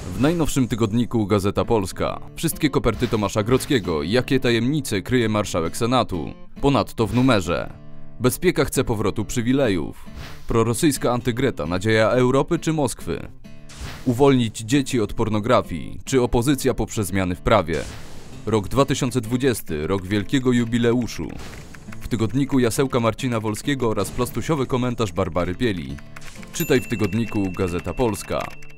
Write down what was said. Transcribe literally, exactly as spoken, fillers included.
W najnowszym tygodniku Gazeta Polska. Wszystkie koperty Tomasza Grodzkiego. Jakie tajemnice kryje marszałek Senatu? Ponadto w numerze. Bezpieka chce powrotu przywilejów. Prorosyjska antygreta. Nadzieja Europy czy Moskwy? Uwolnić dzieci od pornografii. Czy opozycja poprze zmiany w prawie? Rok dwa tysiące dwudziesty. Rok wielkiego jubileuszu. W tygodniku jasełka Marcina Wolskiego oraz plastusiowy komentarz Barbary Pieli. Czytaj w tygodniku Gazeta Polska.